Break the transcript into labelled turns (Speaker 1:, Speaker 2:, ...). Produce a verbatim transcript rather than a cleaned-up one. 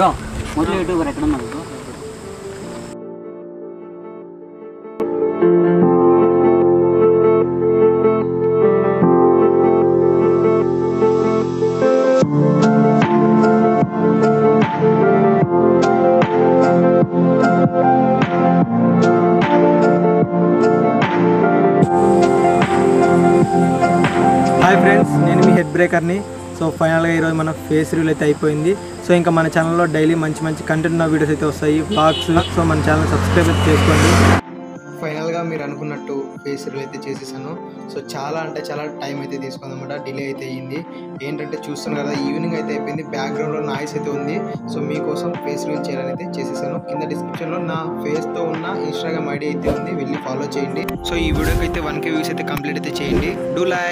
Speaker 1: Bro మొదలు YouTuber ఎక్కడ ఉన్నారు బ్రో?
Speaker 2: హాయ్ ఫ్రెండ్స్, నేను మీ హెడ్ బ్రేకర్ని. సో ఫైనల్గా ఈరోజు మన ఫేస్ రివ్యూల్ అయితే అయిపోయింది. సో ఇంకా మన ఛానల్లో డైలీ మంచి మంచి కంటెంట్ ఉన్న వీడియోస్ అయితే వస్తాయి, వ్లాగ్స్. సో మన ఛానల్ సబ్స్క్రైబ్ అయితే చేసుకోండి. ఫైనల్గా మీరు అనుకున్నట్టు ఫేస్ రివ్యూల్ అయితే చేసేసాను. సో చాలా అంటే చాలా టైం అయితే తీసుకుంది అనమాట, డిలే అయితే అయ్యింది. ఏంటంటే చూస్తున్నాను కదా, ఈవినింగ్ అయితే అయిపోయింది, బ్యాక్గ్రౌండ్లో నాయిస్ అయితే ఉంది. సో మీకోసం ఫేస్ రివ్యూల్ చేయాలని అయితే చేసేసాను. కింద డిస్క్రిప్షన్లో నా ఫేస్తో ఉన్న ఇన్స్టాగ్రామ్ ఐడి అయితే ఉంది, వెళ్ళి ఫాలో చేయండి. సో ఈ వీడియోకి అయితే వన్ కే వ్యూస్ అయితే కంప్లీట్ అయితే చేయండి. Do like